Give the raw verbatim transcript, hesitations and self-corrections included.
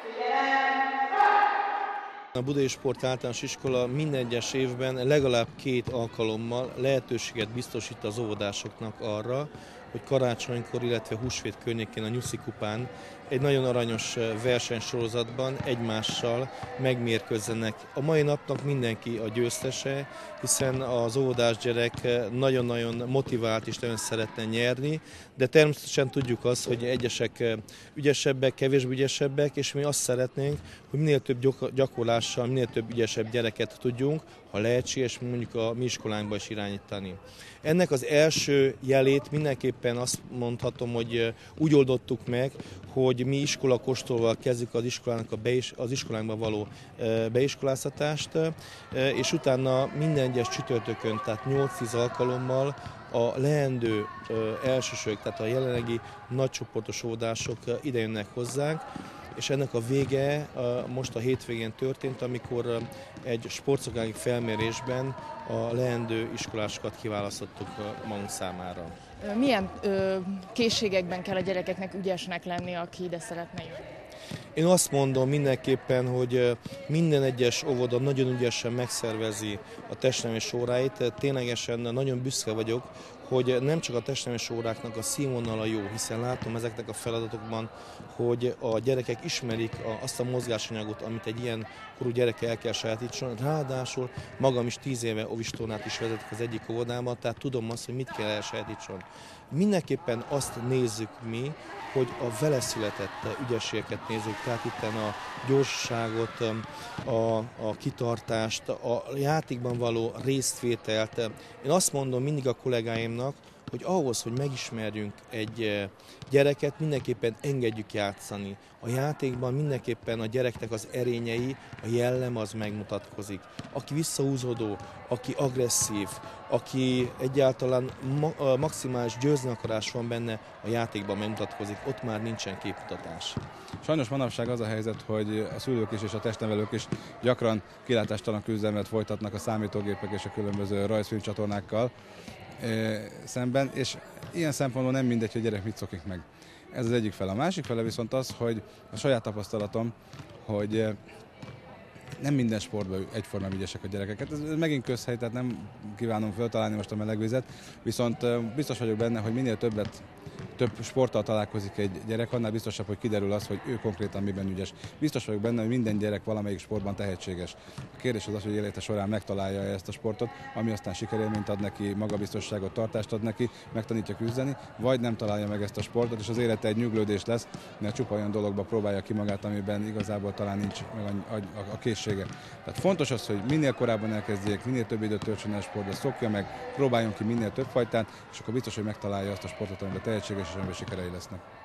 A Budai Sport Általános Iskola minden egyes évben legalább két alkalommal lehetőséget biztosít az óvodásoknak arra, hogy karácsonykor, illetve húsvét környékén a Nyuszi kupán egy nagyon aranyos versenysorozatban egymással megmérkőzzenek. A mai napnak mindenki a győztese, hiszen az óvodás gyerek nagyon-nagyon motivált és nagyon szeretne nyerni, de természetesen tudjuk azt, hogy egyesek ügyesebbek, kevésbé ügyesebbek, és mi azt szeretnénk, hogy minél több gyakorlással, minél több ügyesebb gyereket tudjunk, ha lehetséges, mondjuk a mi iskolánkba is irányítani. Ennek az első jelét mindenképpen azt mondhatom, hogy úgy oldottuk meg, hogy mi iskolakóstolóval kezdjük az iskolának a beis, az iskolánkba való beiskoláztatást, és utána minden egyes csütörtökön, tehát nyolc-tíz alkalommal a leendő elsősök, tehát a jelenlegi nagycsoportos óvodások idejönnek hozzánk, és ennek a vége most a hétvégén történt, amikor egy sportszolgálati felmérésben a leendő iskolásokat kiválasztottuk magunk számára. Milyen ö, készségekben kell a gyerekeknek ügyesnek lenni, aki ide szeretne jönni? Én azt mondom mindenképpen, hogy minden egyes óvoda nagyon ügyesen megszervezi a testnevelés óráit. Ténylegesen nagyon büszke vagyok, hogy nem csak a testnevelés óráknak a színvonala jó, hiszen látom ezeknek a feladatokban, hogy a gyerekek ismerik azt a mozgásanyagot, amit egy ilyen korú gyerek el kell sajátítson. Ráadásul magam is tíz éve óvistornát is vezetek az egyik óvodában, tehát tudom azt, hogy mit kell elsajátítson. Mindenképpen azt nézzük mi, hogy a vele született ügyességeket nézzük, tehát itt a gyorsaságot, a, a kitartást, a játékban való résztvételt. Én azt mondom mindig a kollégáimnak, hogy ahhoz, hogy megismerjünk egy gyereket, mindenképpen engedjük játszani. A játékban mindenképpen a gyereknek az erényei, a jellem az megmutatkozik. Aki visszahúzódó, aki agresszív, aki egyáltalán ma- maximális győzni akarás van benne, a játékban megmutatkozik, ott már nincsen képmutatás. Sajnos manapság az a helyzet, hogy a szülők is és a testnevelők is gyakran kilátástalan küzdelmet folytatnak a számítógépek és a különböző rajzfilmcsatornákkal szemben, és ilyen szempontból nem mindegy, hogy a gyerek mit szokik meg. Ez az egyik fele. A másik fele viszont az, hogy a saját tapasztalatom, hogy nem minden sportban egyformán ügyesek a gyerekeket. Ez megint közhely, tehát nem kívánom föltalálni most a melegvizet, viszont biztos vagyok benne, hogy minél többet, több sporttal találkozik egy gyerek, annál biztosabb, hogy kiderül az, hogy ő konkrétan miben ügyes. Biztos vagyok benne, hogy minden gyerek valamelyik sportban tehetséges. A kérdés az az, hogy élete során megtalálja ezt a sportot, ami aztán sikerélményt ad neki, magabiztosságot, tartást ad neki, megtanítja küzdeni, vagy nem találja meg ezt a sportot, és az élete egy nyuglódés lesz, mert csupa olyan dologba próbálja ki magát, amiben igazából talán nincs meg a, a, a készsége. Tehát fontos az, hogy minél korábban elkezdjék, minél több időt töltsön el sportba, szokja meg, próbáljon ki minél több fajtát, és akkor biztos, hogy megtalálja azt a sportot, amiben tehetséges és amiben sikerei lesznek.